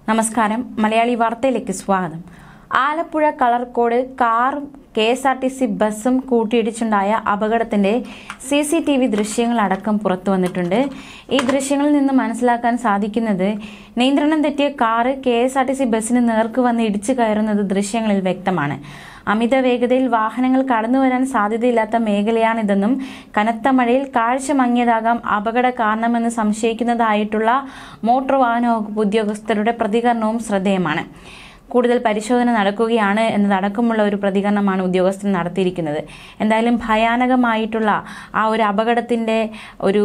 നമസ്കാരം. മലയാളി വാർത്തയിലേക്ക് സ്വാഗതം. ആലപ്പുഴ കളർക്കോട് കാറും KSRTC ബസ്സും കൂട്ടിയിടിച്ചുണ്ടായ അപകടത്തിന്റെ CCTV ദൃശ്യങ്ങളടക്കം പുറത്തു വന്നിട്ടുണ്ട്. ഈ ദൃശ്യങ്ങളിൽ നിന്ന് മനസ്സിലാക്കാൻ സാധിക്കുന്നത് നിയന്ത്രണം തെറ്റിയ കാറ് KSRTC ബസ്സിന് നേർക്ക് വന്ന് ഇടിച്ചു കയറുന്നത് ദൃശ്യങ്ങളിൽ വ്യക്തമാണ്. അമിത വേഗതയിൽ വാഹനങ്ങൾ കടന്നുവരാൻ സാധ്യതയില്ലാത്ത മേഖലയാണിതെന്നും കനത്ത മഴയിൽ കാഴ്ച മങ്ങിയതാകാം അപകട കാരണമെന്ന് സംശയിക്കുന്നതായിട്ടുള്ള മോട്ടോർ വാഹന വകുപ്പ് ഉദ്യോഗസ്ഥരുടെ പ്രതികരണവും ശ്രദ്ധേയമാണ്. കൂടുതൽ പരിശോധന നടക്കുകയാണ് എന്നതടക്കമുള്ള ഒരു പ്രതികരണമാണ് ഉദ്യോഗസ്ഥർ നടത്തിയിരിക്കുന്നത്. എന്തായാലും ഭയാനകമായിട്ടുള്ള ആ ഒരു അപകടത്തിന്റെ ഒരു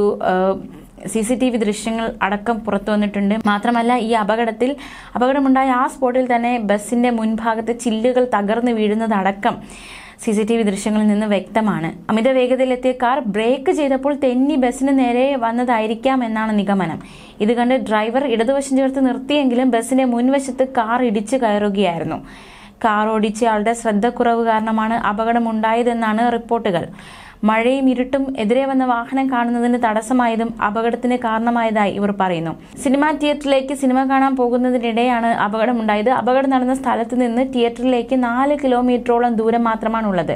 CCTV ദൃശ്യങ്ങൾ അടക്കം പുറത്തു വന്നിട്ടുണ്ട്. മാത്രമല്ല, ഈ അപകടമുണ്ടായ ആ സ്പോട്ടിൽ തന്നെ ബസ്സിന്റെ മുൻഭാഗത്തെ ചില്ലുകൾ തകർന്നു വീഴുന്നതടക്കം CCTV ദൃശ്യങ്ങളിൽ നിന്ന് വ്യക്തമാണ്. അമിത വേഗതയിലെത്തിയ കാർ ബ്രേക്ക് ചെയ്തപ്പോൾ തെന്നി ബസ്സിന് നേരെ വന്നതായിരിക്കാം എന്നാണ് നിഗമനം. ഇത് കണ്ട് ഡ്രൈവർ ഇടതുവശം ചേർത്ത് നിർത്തിയെങ്കിലും ബസ്സിന്റെ മുൻവശത്ത് കാർ ഇടിച്ചു കയറുകയായിരുന്നു. കാർ ഓടിച്ചയാളുടെ ശ്രദ്ധക്കുറവ് കാരണമാണ് അപകടമുണ്ടായതെന്നാണ് റിപ്പോർട്ടുകൾ. മഴയും ഇരുട്ടും എതിരെ വന്ന വാഹനം കാണുന്നതിന് തടസ്സമായതും അപകടത്തിന് കാരണമായതായി ഇവർ പറയുന്നു. സിനിമാ തിയേറ്ററിലേക്ക് സിനിമ കാണാൻ പോകുന്നതിനിടെയാണ് അപകടമുണ്ടായത്. അപകടം നടന്ന സ്ഥലത്ത് നിന്ന് തിയേറ്ററിലേക്ക് 4 കിലോമീറ്ററോളം ദൂരം മാത്രമാണുള്ളത്.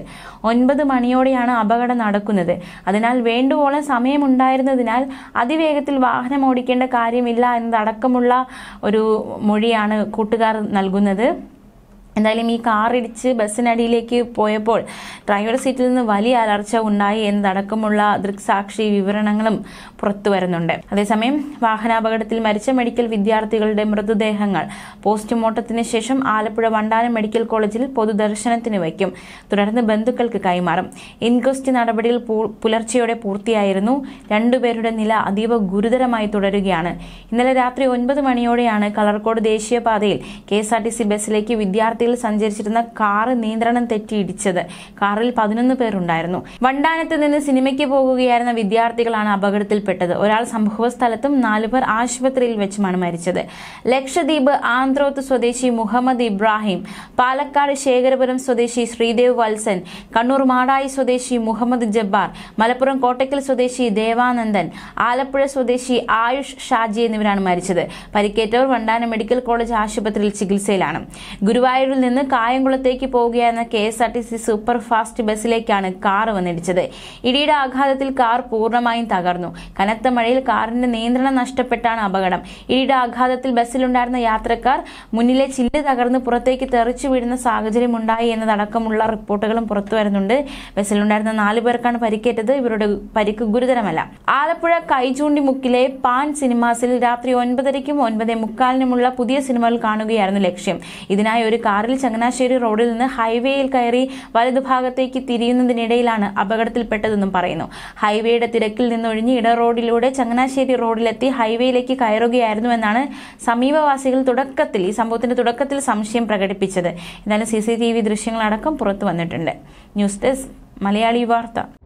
9 മണിയോടെയാണ് അപകടം നടക്കുന്നത്. അതിനാൽ വേണ്ടുവോളം സമയമുണ്ടായിരുന്നതിനാൽ അതിവേഗത്തിൽ വാഹനം ഓടിക്കേണ്ട കാര്യമില്ല എന്നതടക്കമുള്ള ഒരു മൊഴിയാണ് കൂട്ടുകാർ നൽകുന്നത്. എന്തായാലും ഈ കാർ ഇടിച്ച് ബസ്സിനടിയിലേക്ക് പോയപ്പോൾ ഡ്രൈവർ സീറ്റിൽ നിന്ന് വലിയ അലർച്ച ഉണ്ടായി എന്നതടക്കമുള്ള ദൃക്സാക്ഷി വിവരണങ്ങളും പുറത്തു വരുന്നുണ്ട്. അതേസമയം വാഹനാപകടത്തിൽ മരിച്ച മെഡിക്കൽ വിദ്യാർത്ഥികളുടെ മൃതദേഹങ്ങൾ പോസ്റ്റ്മോർട്ടത്തിന് ശേഷം ആലപ്പുഴ വണ്ടാനം മെഡിക്കൽ കോളേജിൽ പൊതുദർശനത്തിന് വയ്ക്കും. തുടർന്ന് ബന്ധുക്കൾക്ക് കൈമാറും. ഇൻക്വസ്റ്റ് നടപടികൾ പുലർച്ചെയോടെ പൂർത്തിയായിരുന്നു. രണ്ടുപേരുടെ നില അതീവ ഗുരുതരമായി തുടരുകയാണ്. ഇന്നലെ രാത്രി 9 മണിയോടെയാണ് കളർക്കോട് ദേശീയപാതയിൽ KSRTC ബസ്സിലേക്ക് വിദ്യാർത്ഥികൾ സഞ്ചരിച്ചിരുന്ന കാറ് നിയന്ത്രണം തെറ്റി ഇടിച്ചത്. കാറിൽ 11 പേരുണ്ടായിരുന്നു. വണ്ടാനത്ത് നിന്ന് സിനിമയ്ക്ക് പോകുകയായിരുന്ന വിദ്യാർത്ഥികളാണ് അപകടത്തിൽപ്പെട്ടത്. ഒരാൾ സംഭവ സ്ഥലത്തും 4 പേർ ആശുപത്രിയിൽ വെച്ചുമാണ് മരിച്ചത്. ലക്ഷദ്വീപ് ആന്ത്രോത്ത് സ്വദേശി മുഹമ്മദ് ഇബ്രാഹിം, പാലക്കാട് ശേഖരപുരം സ്വദേശി ശ്രീദേവ് വത്സൻ, കണ്ണൂർ മാടായി സ്വദേശി മുഹമ്മദ് ജബ്ബാർ, മലപ്പുറം കോട്ടയ്ക്കൽ സ്വദേശി ദേവാനന്ദൻ, ആലപ്പുഴ സ്വദേശി ആയുഷ് ഷാജി എന്നിവരാണ് മരിച്ചത്. പരിക്കേറ്റവർ വണ്ടാനം മെഡിക്കൽ കോളേജ് ആശുപത്രിയിൽ ചികിത്സയിലാണ്. ഗുരുവായൂരിൽ നിന്ന് കായംകുളത്തേക്ക് പോവുകയായിരുന്ന KSRTC സൂപ്പർ ഫാസ്റ്റ് ബസ്സിലേക്കാണ് കാർ വന്നിടിച്ചത്. ഇടിയുടെ ആഘാതത്തിൽ കാർ പൂർണ്ണമായും തകർന്നു. കനത്ത മഴയിൽ കാറിന്റെ നിയന്ത്രണം നഷ്ടപ്പെട്ടാണ് അപകടം. ഇടിയുടെ ആഘാതത്തിൽ ബസ്സിലുണ്ടായിരുന്ന യാത്രക്കാർ മുന്നിലെ ചില്ല് തകർന്ന് പുറത്തേക്ക് തെറിച്ചു വീഴുന്ന സാഹചര്യം ഉണ്ടായി എന്നതടക്കമുള്ള റിപ്പോർട്ടുകളും പുറത്തു വരുന്നുണ്ട്. ബസ്സിലുണ്ടായിരുന്ന 4 പേർക്കാണ് പരിക്കേറ്റത്. ഇവരുടെ പരിക്ക് ഗുരുതരമല്ല. ആലപ്പുഴ കൈചൂണ്ടിമുക്കിലെ പാൻ സിനിമാസിൽ രാത്രി 9:30നും 9:45-നുമുള്ള പുതിയ സിനിമകൾ കാണുകയായിരുന്നു ലക്ഷ്യം. ഇതിനായി ഒരു കാറിൽ ചങ്ങനാശ്ശേരി റോഡിൽ നിന്ന് ഹൈവേയിൽ കയറി വലതുഭാഗത്തേക്ക് തിരിയുന്നതിനിടയിലാണ് അപകടത്തിൽപ്പെട്ടതെന്നും പറയുന്നു. ഹൈവേയുടെ തിരക്കിൽ നിന്നൊഴിഞ്ഞ് ഇട റോഡിലൂടെ ചങ്ങനാശ്ശേരി റോഡിലെത്തി ഹൈവേയിലേക്ക് കയറുകയായിരുന്നുവെന്നാണ് സമീപവാസികൾ ഈ സംഭവത്തിന്റെ തുടക്കത്തിൽ സംശയം പ്രകടിപ്പിച്ചത്. എന്നാലും CCTV ദൃശ്യങ്ങളടക്കം പുറത്തു വന്നിട്ടുണ്ട്. ന്യൂസ് ഡെസ്ക് മലയാളി വാർത്ത.